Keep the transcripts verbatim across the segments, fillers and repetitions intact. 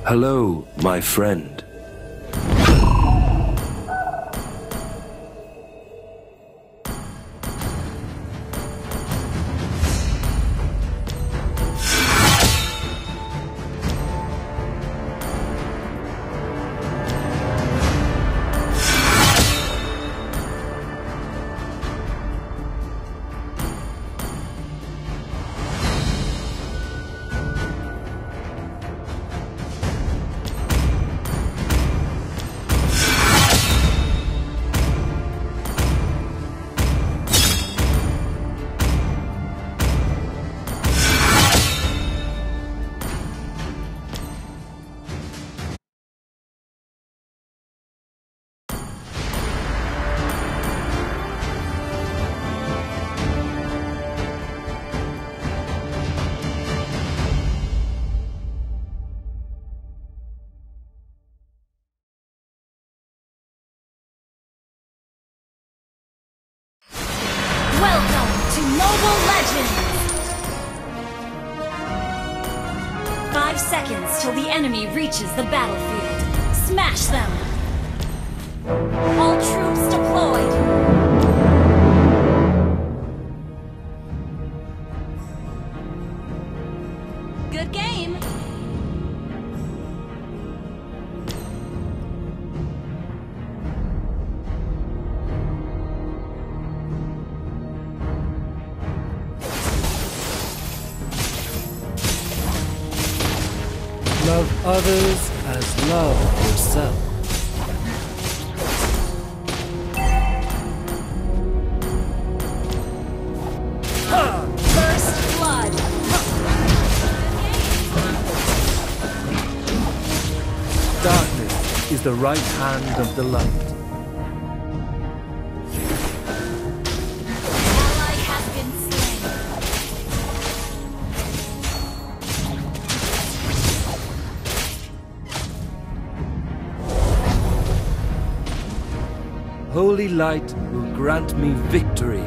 Hello, my friend. Welcome to Mobile Legends! Five seconds till the enemy reaches the battlefield. Smash them! All troops deployed! Good game! Love others as love yourself. First blood! Darkness is the right hand of the light. Ally has been slain. Holy light will grant me victory.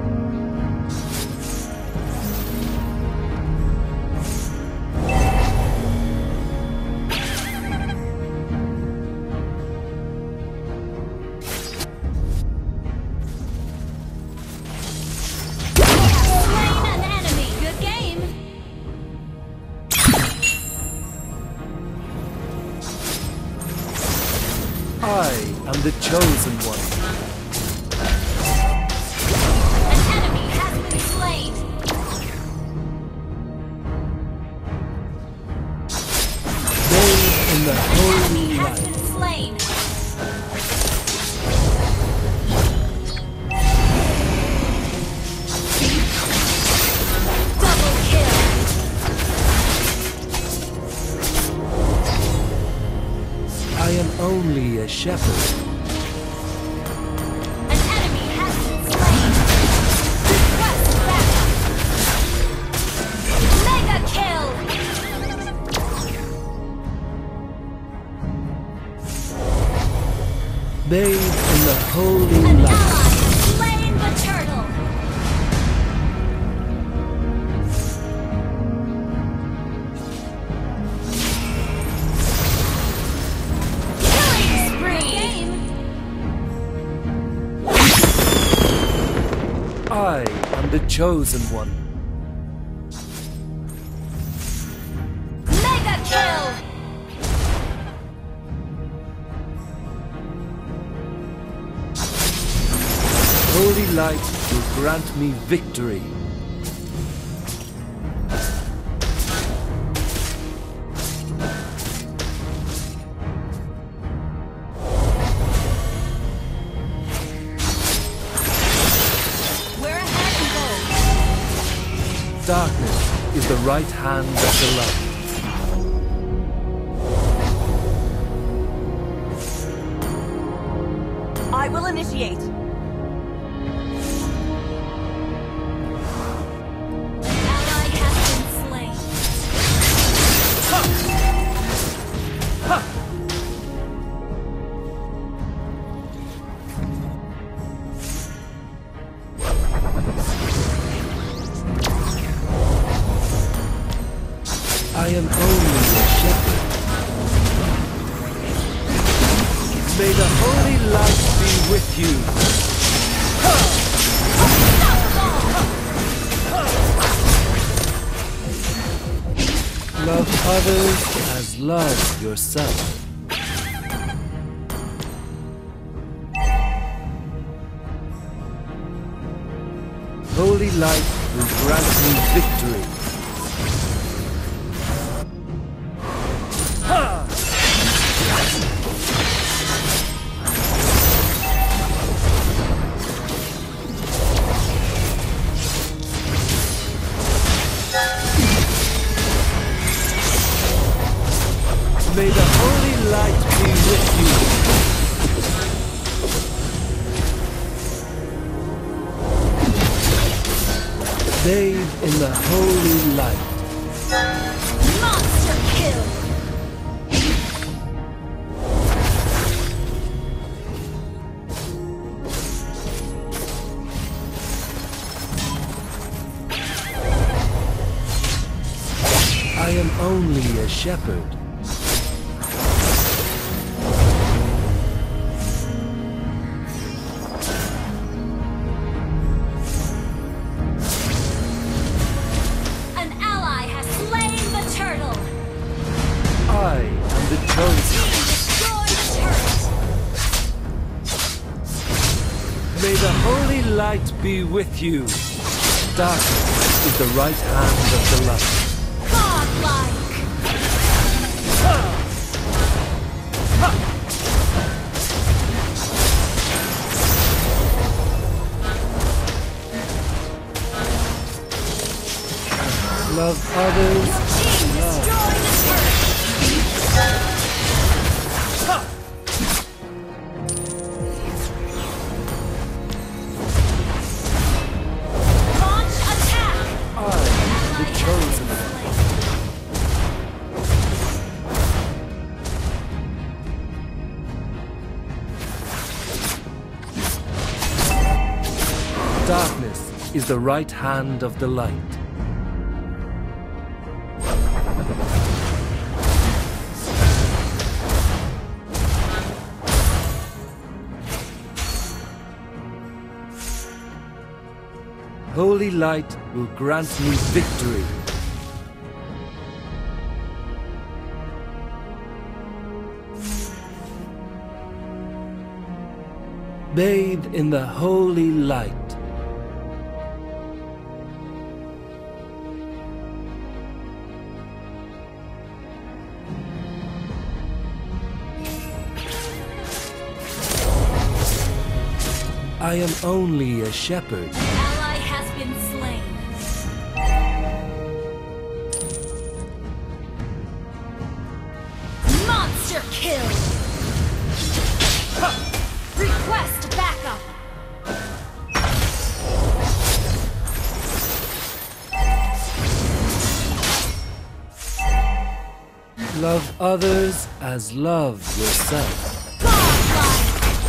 Slain an enemy! Good game! I am the chosen one. An enemy has been slain! Bathed in the An holy enemy has light. been slain! Double kill! I am only a shepherd. An enemy has been slain! Request backup! Mega kill! Bathed in the holy An ally light. has slain the turtle! Killing spree! I am the chosen one. Mega kill! Holy light will grant me victory. We're ahead in gold. Darkness is the right hand of the light. I will initiate. Ally has been slain. I am only a shepherd. May the holy light be with you. Love others as love yourself. Holy light will grant me victory. May the holy light be with you. Bathe in the holy light. Monster kill! I am only a shepherd. I am the chosen. Destroy the turret! May the holy light be with you. Darkness is the right hand of the light. Godlike! Love others. Your team destroy the turret! Launch attack! I am the chosen one. Darkness is the right hand of the light. Holy light will grant me victory. Bathe in the holy light. I am only a shepherd. Ally has been slain. Monster kill! Request backup! Love others as love yourself. Godlike!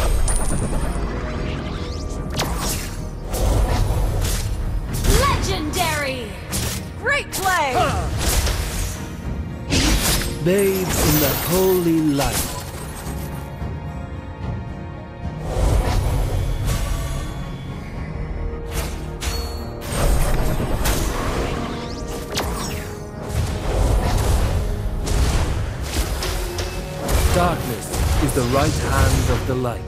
Legendary! Great play! Bathe in the holy light. Darkness is the right hand of the light.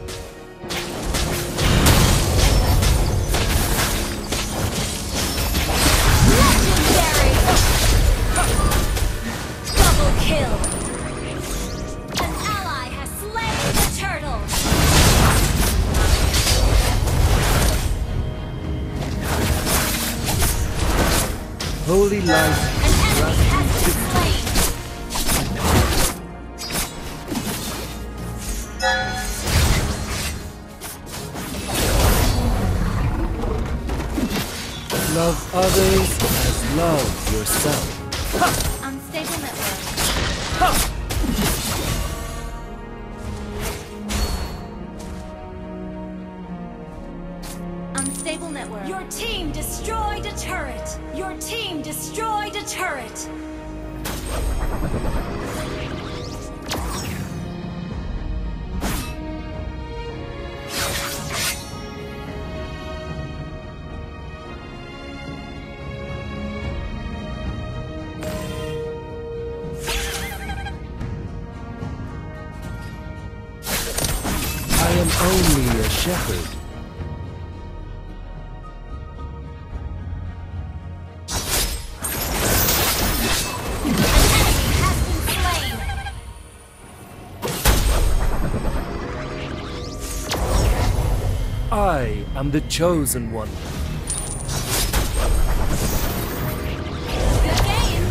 Legendary! Double kill! An ally has slain the turtle! Holy light An enemy grant has me been victory. slain! Love others as love yourself. Unstable network. Unstable network. Your team destroyed a turret. Your team destroyed a turret. am only a shepherd. I am the chosen one. Good game.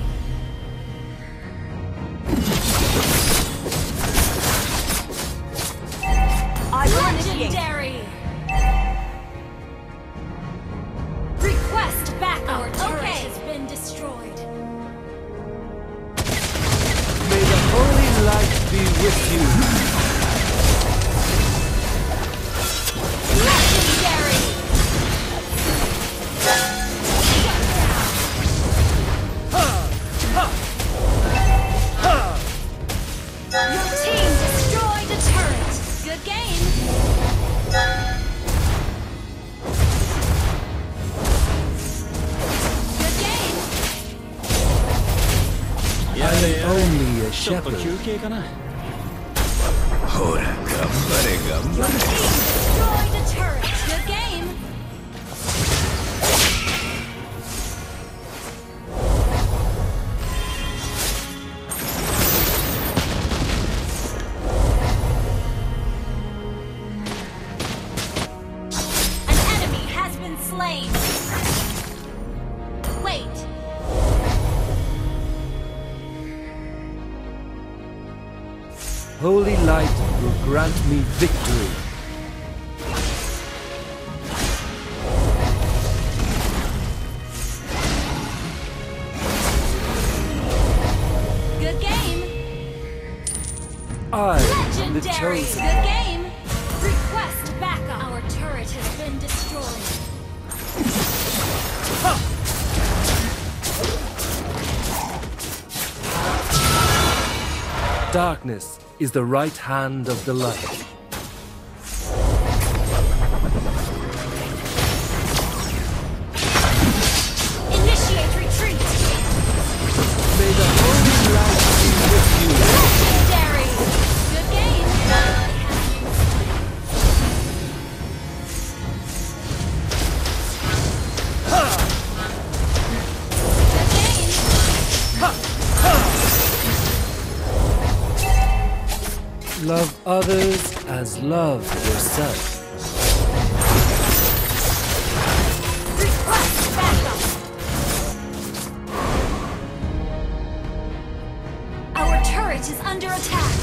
I Legendary. Request backup. Our turret okay. has been destroyed. May the holy light be with you. Legendary! Your team destroyed a turret. Good game. Good game. I am only a ちょっと shepherd. 休憩かな。 ほら、頑張れ、頑張 Your れ。 team destroyed a turret. Good game. An enemy has been slain. Wait. Holy light will grant me victory. Good game. I am the Legendary. chosen Good one. game. Request backup. Our turret has been destroyed. Darkness is the right hand of the light. Initiate retreat. May the holy light be with you. Legendary. Good game. Good game. Love others as love yourself. Request backup. Our turret is under attack.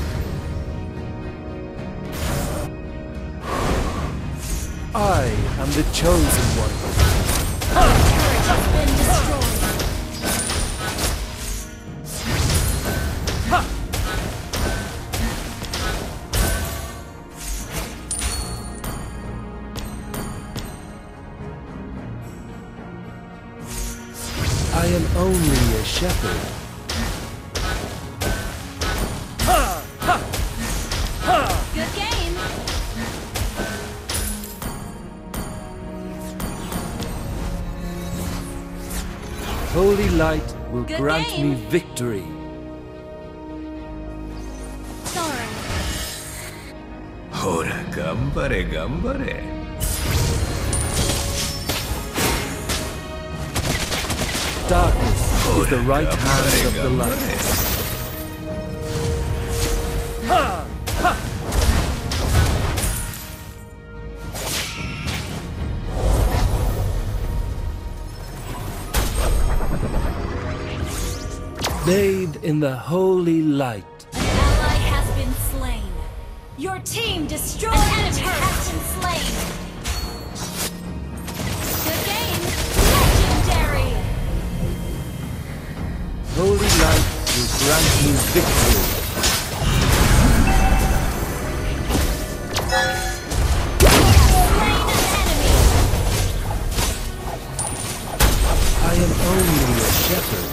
I am the chosen one. Our turret has been destroyed. I am only a shepherd. Good game. Holy light will Good grant game. me victory. Sorry. ほら、頑張れ、頑張れ。 Darkness is the right hand of the light. Bathed in the holy light. An ally has been slain. Your team destroyed an enemy has been slain. Good game. Legendary. Holy light will grant me victory. Slain an enemy. I am only a shepherd.